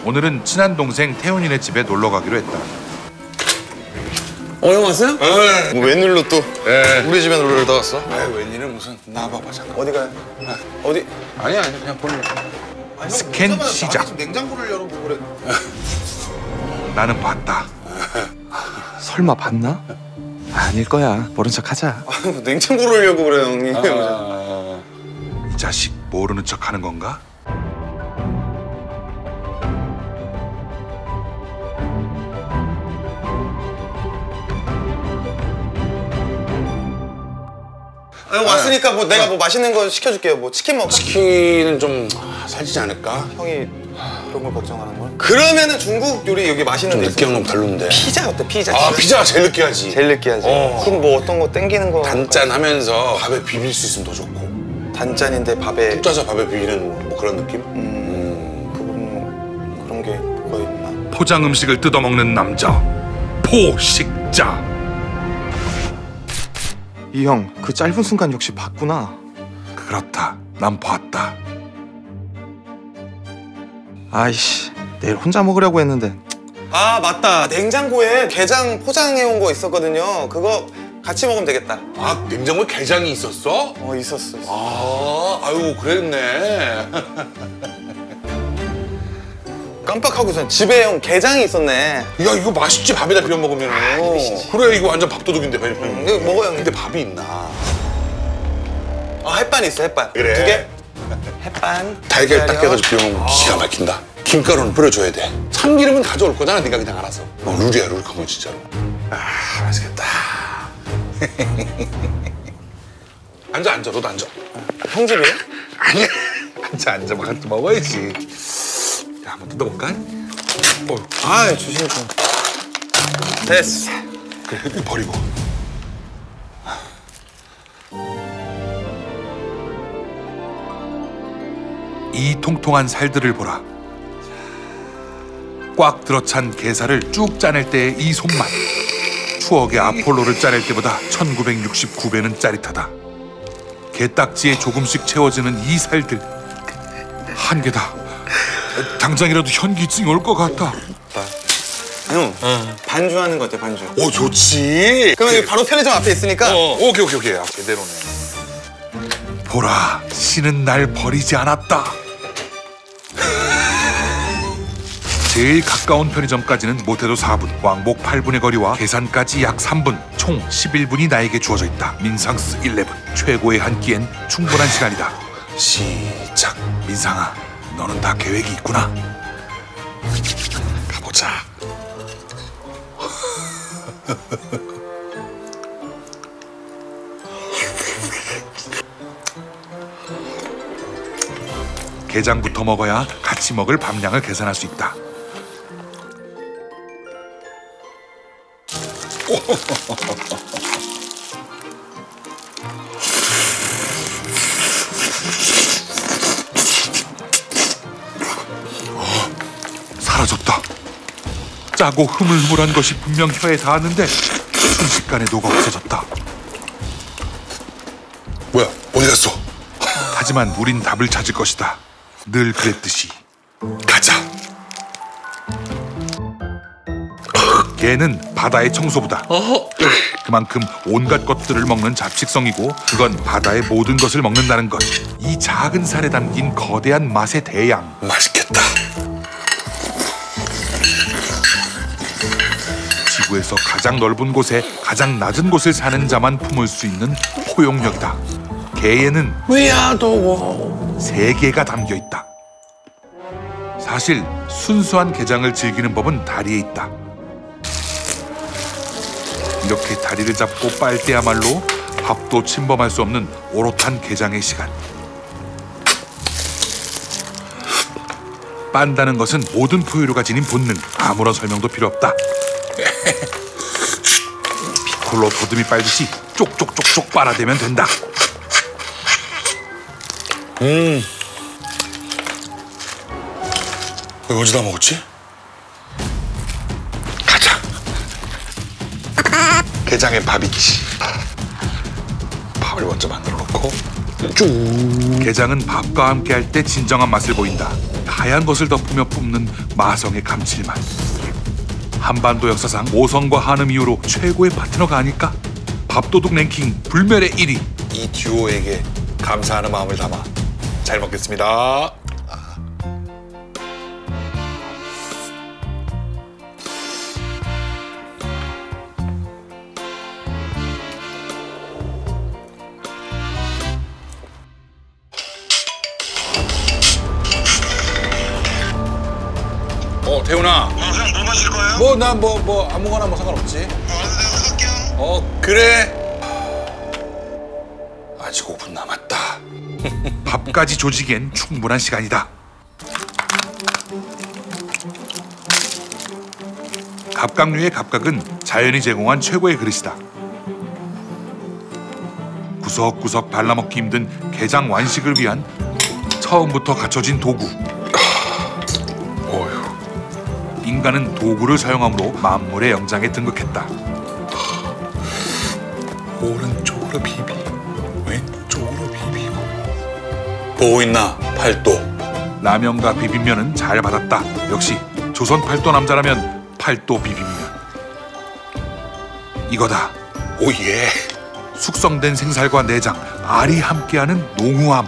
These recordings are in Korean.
오늘은 친한 동생 태훈이네 집에 놀러 가기로 했다. 형 왔어요? 네. 뭐 웬일로 또 우리 집에 놀러 왔어? 아유, 웬일은 무슨 나와봐봐 잠깐. 어디 가요? 어디? 아니야 그냥 보는 거. 스캔 시작. 냉장고를 열어보고 그래. 나는 봤다. 설마 봤나? 아닐 거야. 모른 척하자. 냉장고를 열고 그래 형님. 이 자식 모르는 척하는 건가? 형 왔으니까 뭐 내가 뭐 맛있는 거 시켜줄게요. 뭐 치킨 먹을까? 치킨은 좀 살찌지 않을까? 형이 그런 걸 걱정하는 걸? 그러면은 중국 요리 여기 맛있는 데 있어. 느끼한 건 별론데. 피자 어때? 피자. 아 피자가 제일 느끼하지. 제일 느끼하지. 그럼 뭐 어떤 거 땡기는 거? 단짠하면서 밥에 비빌 수 있으면 더 좋고. 단짠인데 밥에 푹 짜서 밥에 비비는 뭐 그런 느낌? 그건 그런 게 뭐가 있나? 포장 음식을 뜯어먹는 남자 포식자. 이 형, 그 짧은 순간 역시 봤구나. 그렇다. 난 봤다. 아이씨, 내일 혼자 먹으려고 했는데. 아 맞다. 냉장고에 게장 포장해 온 거 있었거든요. 그거 같이 먹으면 되겠다. 아 냉장고에 게장이 있었어? 있었어. 아유 그랬네. 깜빡하고선 집에 형 게장이 있었네. 야 이거 맛있지 밥에다 비벼 먹으면. 그래 이거 완전 밥도둑인데. 이거 먹어 형님. 근데 밥이 있나? 햇반 있어 햇반. 그래. 2개. 햇반. 달걀 딱 깨가지고 비벼 먹으면 기가 막힌다. 김가루는 뿌려줘야 돼. 참기름은 가져올 거잖아 네가 그냥 알아서. 룰이야 룰 그거 진짜로. 아 맛있겠다. 앉아 너도 앉아. 형 집이에요? 아니야. 앉아 뭐 같이 먹어야지. 야 한번 뜯어볼까? 아 조심히 좀. 됐어. 그래 이거 버리고. 이 통통한 살들을 보라. 꽉 들어찬 게살을 쭉 짜낼 때의 이 손맛. 추억의 아폴로를 짜낼 때보다 1969배는 짜릿하다. 게딱지에 조금씩 채워지는 이 살들. 한계다. 당장이라도 현기증이 올 것 같다. 형 반주하는 거 어때 반주? 오 좋지. 그러면 여기 바로 편의점 앞에 있으니까. 오케이. 아, 제대로네. 보라, 신은 날 버리지 않았다. 제일 가까운 편의점까지는 못해도 4분, 왕복 8분의 거리와 계산까지 약 3분, 총 11분이 나에게 주어져 있다. 민상스 11, 최고의 한 끼엔 충분한 시간이다. 시작. 민상아, 너는 다 계획이 있구나. 가보자. 게장부터 먹어야 같이 먹을 밥량을 계산할 수 있다. 사라졌다. 짜고 흐물흐물한 것이 분명 혀에 닿았는데 순식간에 녹아 없어졌다. 뭐야 어디 갔어? 하지만 우린 답을 찾을 것이다. 늘 그랬듯이. 가자. 개는 바다의 청소부다. 그만큼 온갖 것들을 먹는 잡식성이고 그건 바다의 모든 것을 먹는다는 것. 이 작은 살에 담긴 거대한 맛의 대양. 맛있겠다. 지구에서 가장 넓은 곳에 가장 낮은 곳을 사는 자만 품을 수 있는 포용력이다. 개에는 세계가 담겨 있다. 사실 순수한 게장을 즐기는 법은 다리에 있다. 이렇게 다리를 잡고 빨 때야말로 밥도 침범할 수 없는 오롯한 게장의 시간. 빤다는 것은 모든 포유류가 지닌 본능. 아무런 설명도 필요 없다. 피콜로 도드미 빨듯이 쪽쪽쪽쪽 빨아대면 된다. 왜 어디다 먹었지? 가자. 게장에 밥 있지. 밥을 먼저 만들어 놓고 쭉. 게장은 밥과 함께 할 때 진정한 맛을 보인다. 하얀 것을 덮으며 뿜는 마성의 감칠맛. 한반도 역사상 오성과 한음 이후로 최고의 파트너가 아닐까? 밥도둑 랭킹 불멸의 1위. 이 듀오에게 감사하는 마음을 담아 잘 먹겠습니다. 태훈아. 형 뭐 마실 거예요? 뭐 난 뭐 아무거나 뭐 상관없지. 내가 살게요. 그래. 아직 5분 남았다. 밥까지 조지기엔 충분한 시간이다. 갑각류의 갑각은 자연이 제공한 최고의 그릇이다. 구석구석 발라먹기 힘든 게장 완식을 위한 처음부터 갖춰진 도구. 어휴. 인간은 도구를 사용함으로 만물의 영장에 등극했다. 오른쪽으로 비비, 왼쪽으로 비비고. 보고 있나? 팔도. 라면과 비빔면은 잘 받았다. 역시 조선 팔도 남자라면 팔도 비빔면. 이거다. 오예. 숙성된 생살과 내장, 알이 함께하는 농후함.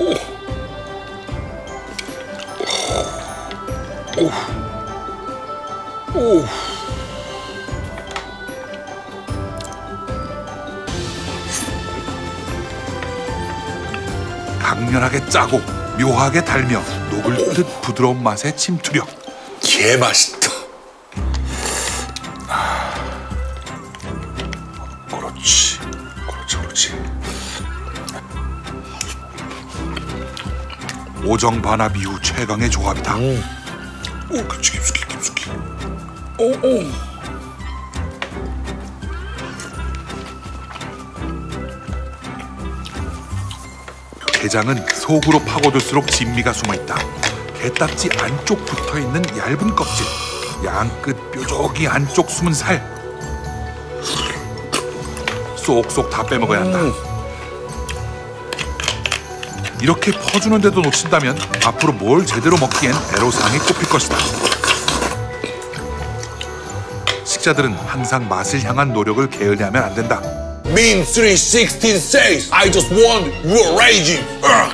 오. 강렬하게 짜고 묘하게 달며 녹을 듯 부드러운 맛의 침투력. 개 맛있다. 그렇지. 오정 반합 이후 최강의 조합이다. 오, 그렇지. 깊숙이. 게장은 속으로 파고들수록 진미가 숨어있다. 게딱지 안쪽 붙어있는 얇은 껍질, 양끝 뾰족이 안쪽 숨은 살, 쏙쏙 다 빼먹어야 한다. 이렇게 퍼주는데도 놓친다면 앞으로 뭘 제대로 먹기엔 애로사항이 꼽힐 것이다. 식자들은 항상 맛을 향한 노력을 게을리하면 안 된다. Min 316 says, I just want your raging.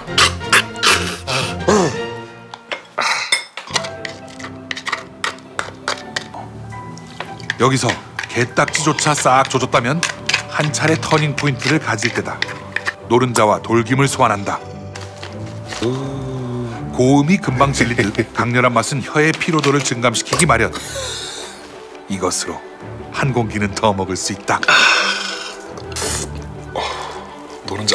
여기서 게딱지조차 싹 조졌다면 한 차례 터닝 포인트를 가질 때다. 노른자와 돌김을 소환한다. 고음이 금방 질리듯 강렬한 맛은 혀의 피로도를 증감시키기 마련. 이것으로 한 공기는 더 먹을 수 있다. 노른자.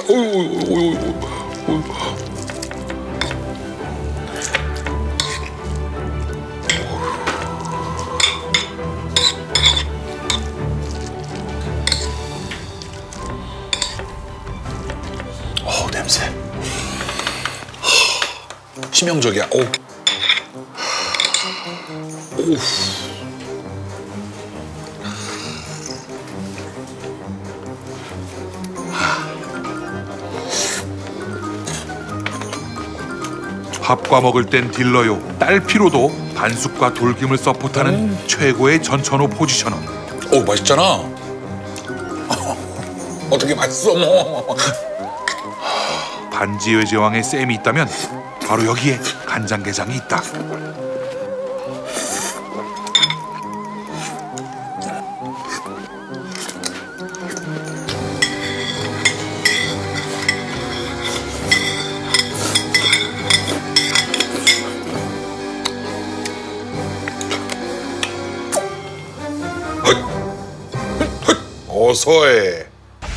냄새. 치명적이야. 오. 밥과 먹을 땐 딜러요. 딸피로도 반숙과 돌김을 서포트하는 최고의 전천후 포지셔너. 오, 맛있잖아. 어떻게 맛있어 뭐. 반지의 제왕의 쌤이 있다면 바로 여기에 간장게장이 있다. 어서해.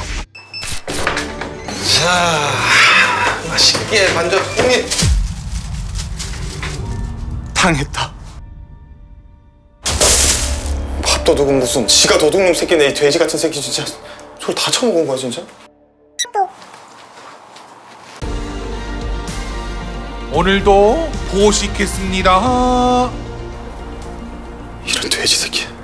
자, 맛있게 반전. 형님. 당했다. 밥도둑은 무슨 지가 도둑놈 새끼네. 이 돼지 같은 새끼 진짜. 저걸 다 처먹은 거야 진짜? 오늘도 보식했습니다. 이런 돼지 새끼.